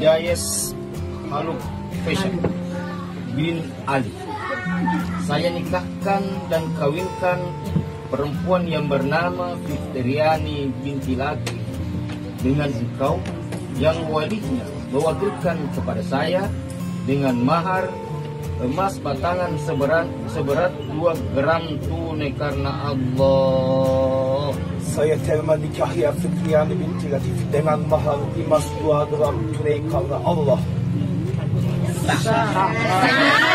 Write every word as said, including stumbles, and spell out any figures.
Jayes Haluk Fashion bin Ali. Saya nikahkan dan kawinkan perempuan yang bernama Fitriani binti Laki dengan engkau yang walinya mewakilkan kepada saya dengan mahar emas batangan seberat seberat dua gram tunai karena Allah. Saya terima nikahnya Fitriani binti Latif dengan mahar emas dua gram tunai karena Allah. Sah.